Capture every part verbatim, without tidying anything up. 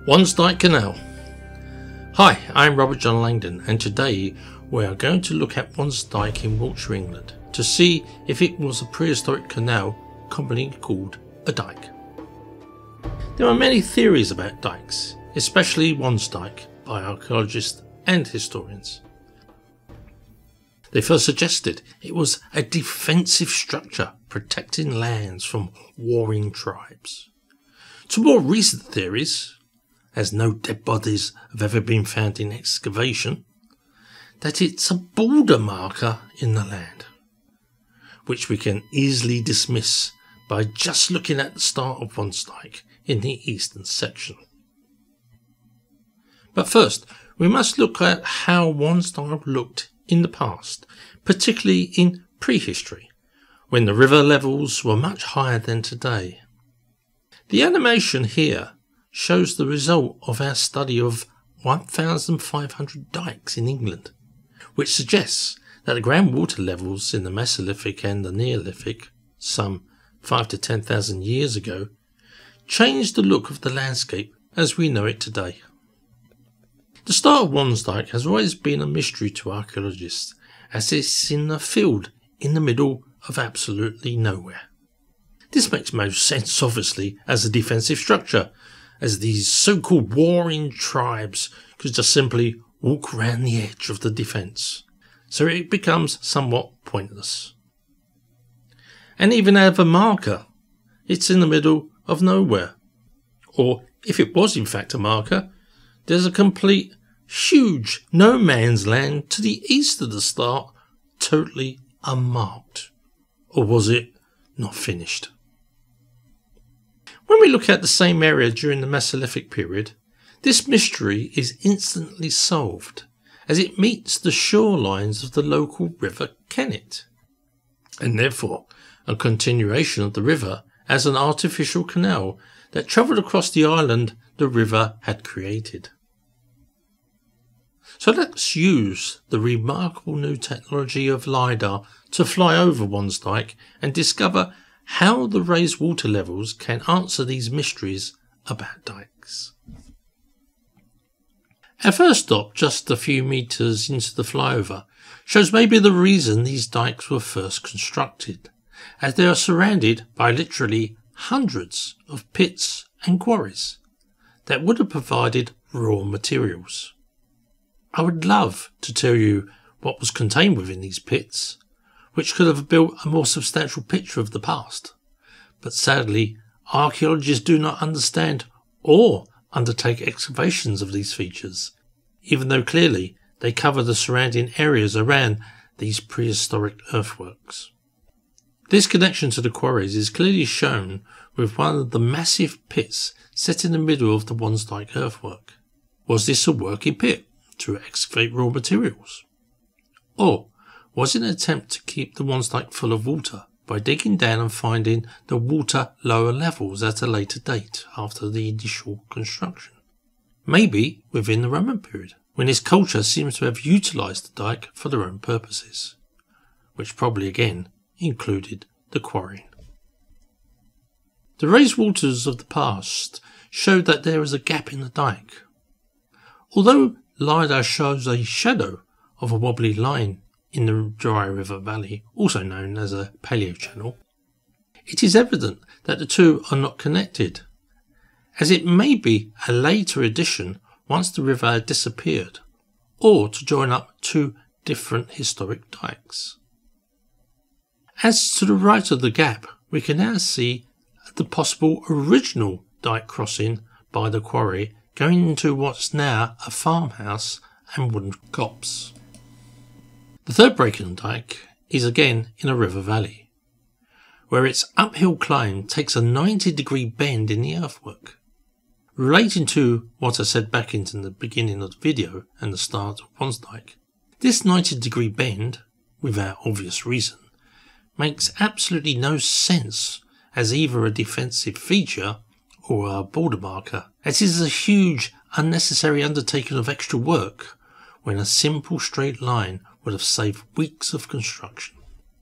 Wansdyke Canal. Hi, I'm Robert John Langdon, and today we are going to look at Wansdyke in Wiltshire, England, to see if it was a prehistoric canal commonly called a dyke. There are many theories about dykes, especially Wansdyke, by archaeologists and historians. They first suggested it was a defensive structure protecting lands from warring tribes. To more recent theories, as no dead bodies have ever been found in excavation, that it's a border marker in the land, which we can easily dismiss by just looking at the start of Wansdyke in the eastern section. But first, we must look at how Wansdyke looked in the past, particularly in prehistory, when the river levels were much higher than today. The animation here shows the result of our study of one thousand five hundred dykes in England, which suggests that the groundwater levels in the Mesolithic and the Neolithic, some five to ten thousand years ago, changed the look of the landscape as we know it today. The start of Wansdyke has always been a mystery to archaeologists, as it's in a field in the middle of absolutely nowhere. This makes most sense, obviously, as a defensive structure, as these so-called warring tribes could just simply walk around the edge of the defence, so it becomes somewhat pointless. And even as a marker, it's in the middle of nowhere. Or, if it was in fact a marker, there's a complete, huge no man's land to the east of the start, totally unmarked. Or was it not finished? When we look at the same area during the Mesolithic period, this mystery is instantly solved, as it meets the shorelines of the local river Kennet, and therefore a continuation of the river as an artificial canal that travelled across the island the river had created. So let's use the remarkable new technology of LiDAR to fly over Wansdyke and discover how the raised water levels can answer these mysteries about dykes. Our first stop, just a few metres into the flyover, shows maybe the reason these dykes were first constructed, as they are surrounded by literally hundreds of pits and quarries that would have provided raw materials. I would love to tell you what was contained within these pits, which could have built a more substantial picture of the past. But sadly, archaeologists do not understand or undertake excavations of these features, even though clearly they cover the surrounding areas around these prehistoric earthworks. This connection to the quarries is clearly shown with one of the massive pits set in the middle of the Wansdyke earthwork. Was this a working pit to excavate raw materials? Or was it an attempt to keep the Wansdyke full of water by digging down and finding the water lower levels at a later date after the initial construction? Maybe within the Roman period, when this culture seems to have utilised the dyke for their own purposes, which probably again included the quarrying. The raised waters of the past show that there is a gap in the dyke. Although LiDAR shows a shadow of a wobbly line in the dry river valley, also known as a paleochannel, it is evident that the two are not connected, as it may be a later addition once the river had disappeared, or to join up two different historic dykes. As to the right of the gap, we can now see the possible original dyke crossing by the quarry going into what's now a farmhouse and wooden copse. The third break in the dyke is again in a river valley, where its uphill climb takes a ninety degree bend in the earthwork. Relating to what I said back into the beginning of the video and the start of Wansdyke, this ninety degree bend, without obvious reason, makes absolutely no sense as either a defensive feature or a border marker, as it is a huge unnecessary undertaking of extra work when a simple straight line would have saved weeks of construction.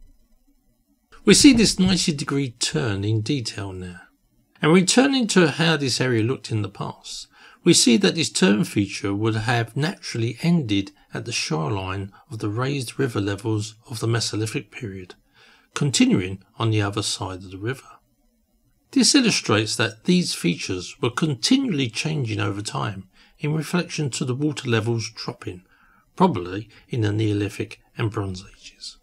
We see this ninety degree turn in detail now, and returning to how this area looked in the past, we see that this turn feature would have naturally ended at the shoreline of the raised river levels of the Mesolithic period, continuing on the other side of the river. This illustrates that these features were continually changing over time in reflection to the water levels dropping, probably in the Neolithic and Bronze Ages.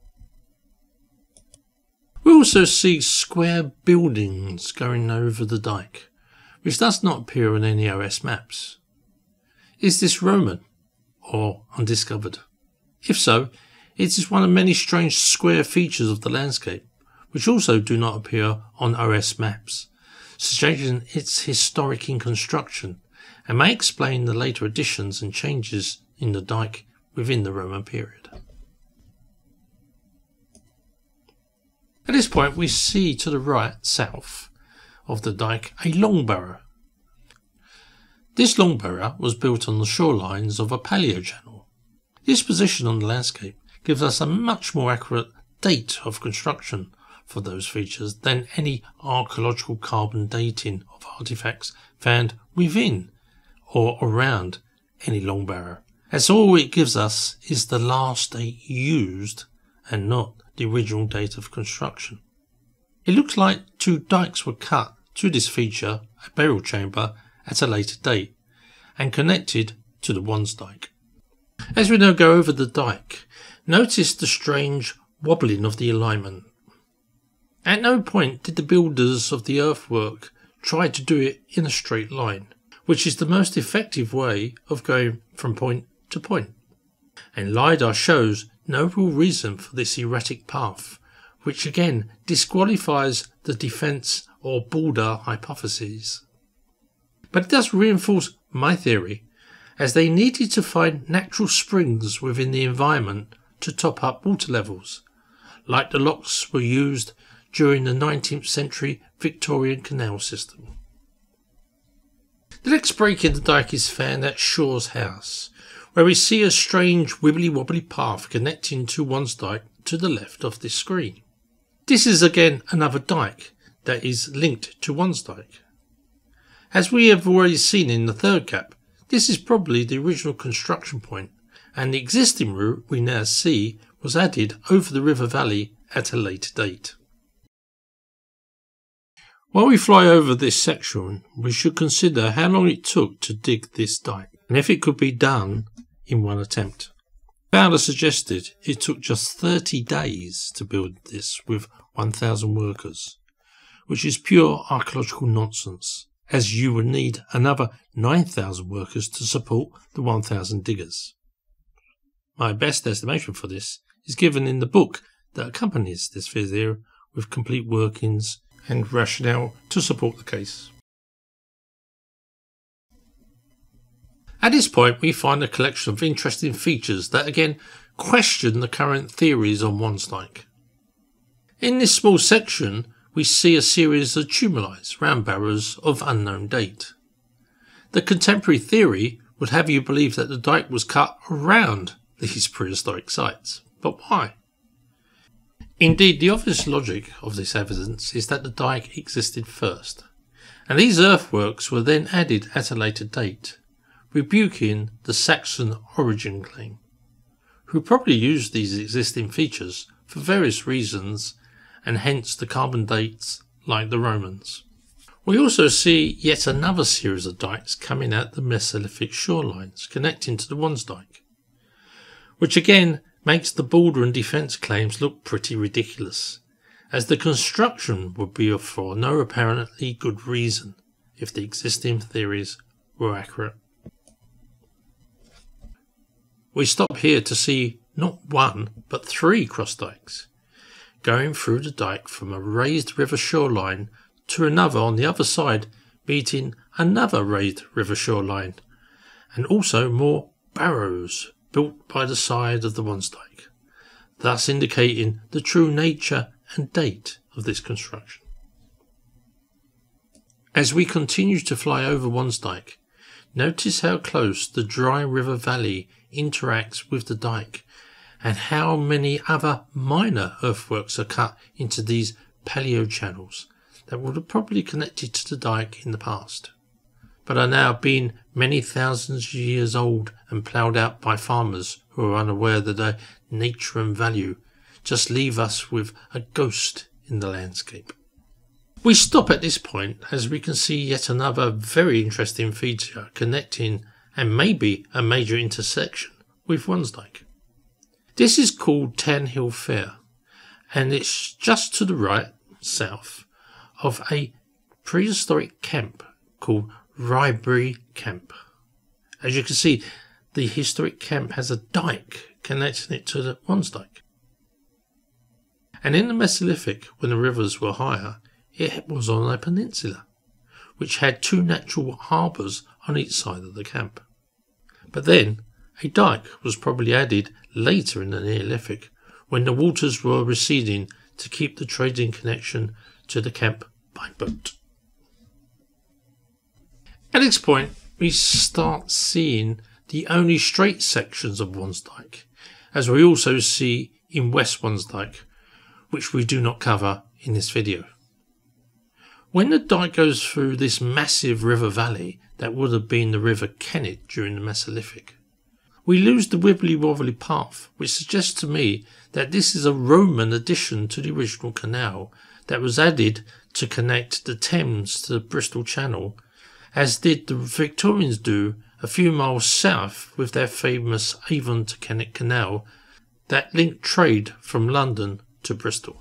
We also see square buildings going over the dike, which does not appear on any O S maps. Is this Roman or undiscovered? If so, it is one of many strange square features of the landscape, which also do not appear on O S maps, suggesting its historic in construction, and may explain the later additions and changes in the dike within the Roman period. At this point we see to the right, south of the dike, a long barrow. This long barrow was built on the shorelines of a paleochannel. This position on the landscape gives us a much more accurate date of construction for those features than any archaeological carbon dating of artifacts found within or around any long barrow, as all it gives us is the last date used and not the original date of construction. It looks like two dikes were cut to this feature, a burial chamber, at a later date and connected to the Wansdyke. As we now go over the dike, notice the strange wobbling of the alignment. At no point did the builders of the earthwork try to do it in a straight line, which is the most effective way of going from point to point. And LiDAR shows no real reason for this erratic path, which again disqualifies the defence or border hypotheses. But it does reinforce my theory, as they needed to find natural springs within the environment to top up water levels, like the locks were used during the nineteenth century Victorian canal system. The next break in the dike is found at Shaw's house, where we see a strange wibbly-wobbly path connecting to Wansdyke to the left of this screen. This is again another dike that is linked to Wansdyke. As we have already seen in the third gap, this is probably the original construction point, and the existing route we now see was added over the river valley at a later date. While we fly over this section, we should consider how long it took to dig this dike, and if it could be done in one attempt. Fowler suggested it took just thirty days to build this with one thousand workers, which is pure archaeological nonsense, as you would need another nine thousand workers to support the one thousand diggers. My best estimation for this is given in the book that accompanies this video with complete workings and rationale to support the case. At this point we find a collection of interesting features that again question the current theories on Wansdyke. In this small section we see a series of tumuli, round barrows of unknown date. The contemporary theory would have you believe that the dike was cut around these prehistoric sites, but why? Indeed, the obvious logic of this evidence is that the dike existed first, and these earthworks were then added at a later date, rebuking the Saxon origin claim, who probably used these existing features for various reasons, and hence the carbon dates like the Romans. We also see yet another series of dikes coming at the Mesolithic shorelines connecting to the Wansdyke, which again makes the border and defence claims look pretty ridiculous, as the construction would be for no apparently good reason if the existing theories were accurate. We stop here to see not one but three cross dikes, going through the dike from a raised river shoreline to another on the other side, meeting another raised river shoreline, and also more barrows built by the side of the Wansdyke, thus indicating the true nature and date of this construction. As we continue to fly over Wansdyke, notice how close the dry river valley interacts with the dike, and how many other minor earthworks are cut into these paleo channels that would have probably connected to the dike in the past. but are now being many thousands of years old and ploughed out by farmers who are unaware that their nature and value just leave us with a ghost in the landscape. We stop at this point as we can see yet another very interesting feature connecting and maybe a major intersection with Wansdyke. This is called Town Hill Fair, and it's just to the right, south, of a prehistoric camp called Rybury Camp. As you can see, the historic camp has a dike connecting it to the Wansdyke. And in the Mesolithic, when the rivers were higher, it was on a peninsula, which had two natural harbours on each side of the camp. But then, a dike was probably added later in the Neolithic, when the waters were receding to keep the trading connection to the camp by boat. At this point, we start seeing the only straight sections of Wansdyke, as we also see in West Wansdyke, which we do not cover in this video. When the dike goes through this massive river valley that would have been the River Kennet during the Mesolithic, we lose the wibbly wobbly path, which suggests to me that this is a Roman addition to the original canal that was added to connect the Thames to the Bristol Channel, as did the Victorians do a few miles south with their famous Avon to Kennet Canal that linked trade from London to Bristol.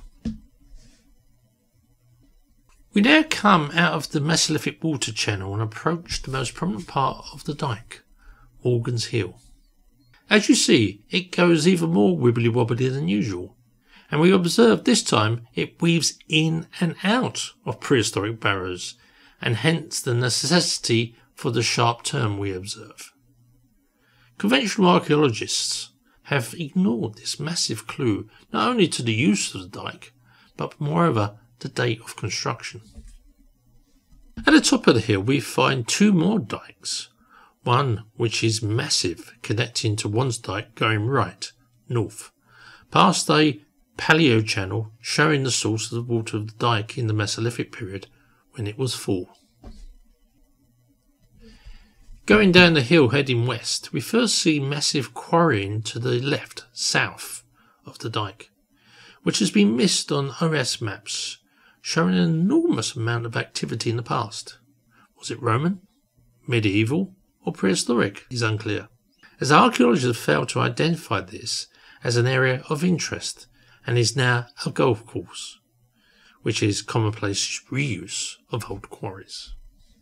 We now come out of the Mesolithic water channel and approach the most prominent part of the dike, Morgan's Hill. As you see, it goes even more wibbly wobbly than usual, and we observe this time it weaves in and out of prehistoric barrows, and hence the necessity for the sharp turn we observe. Conventional archaeologists have ignored this massive clue not only to the use of the dike, but moreover the date of construction. At the top of the hill we find two more dikes, one which is massive connecting to Wansdyke going right, north, past a paleo channel showing the source of the water of the dike in the Mesolithic period when it was full. Going down the hill heading west, we first see massive quarrying to the left, south of the dike, which has been missed on O S maps, showing an enormous amount of activity in the past. Was it Roman, medieval, or prehistoric is unclear, as archaeologists have failed to identify this as an area of interest and is now a golf course, which is commonplace reuse of old quarries.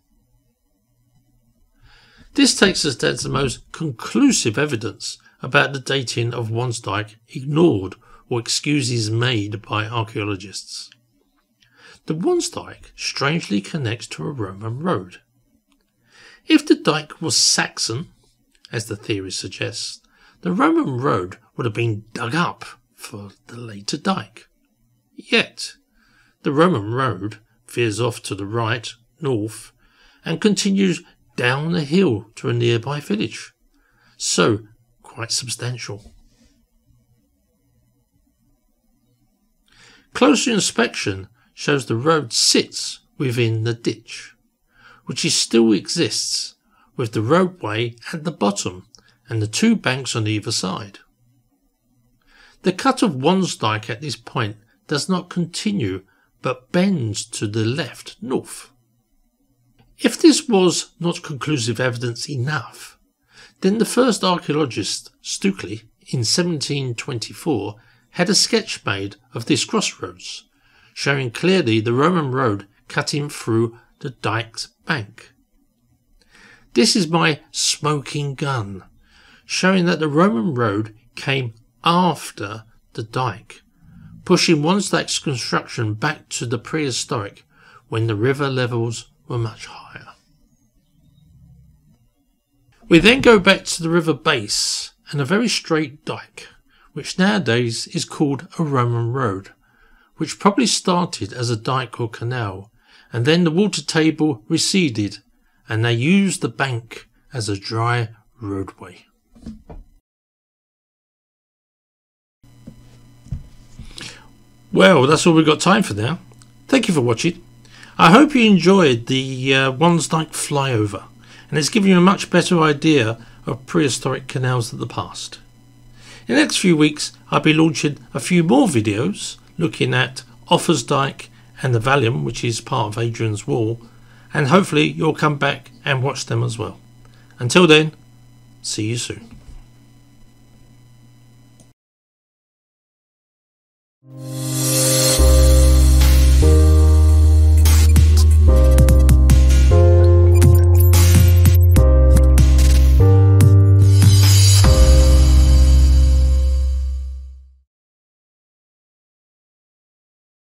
This takes us down to the most conclusive evidence about the dating of Wansdyke ignored or excuses made by archaeologists. The Wansdyke strangely connects to a Roman road. If the dike was Saxon, as the theory suggests, the Roman road would have been dug up for the later dike. Yet, the Roman road veers off to the right, north, and continues down the hill to a nearby village, so quite substantial. Closer inspection shows the road sits within the ditch, which is still exists, with the roadway at the bottom and the two banks on either side. The cut of Wansdyke at this point does not continue but bends to the left north. If this was not conclusive evidence enough, then the first archaeologist, Stukely, in seventeen twenty-four, had a sketch made of this crossroads, showing clearly the Roman road cutting through the dike's bank. This is my smoking gun, showing that the Roman road came after the dike, pushing Wansdyke's construction back to the prehistoric when the river levels were much higher. We then go back to the river base and a very straight dike, which nowadays is called a Roman road, which probably started as a dike or canal, and then the water table receded and they used the bank as a dry roadway. Well, that's all we've got time for now. Thank you for watching. I hope you enjoyed the uh, Wansdyke Flyover. and it's given you a much better idea of prehistoric canals of the past. In the next few weeks I'll be launching a few more videos looking at Dyke and the Valium, which is part of Adrian's Wall, and hopefully you'll come back and watch them as well. Until then, see you soon.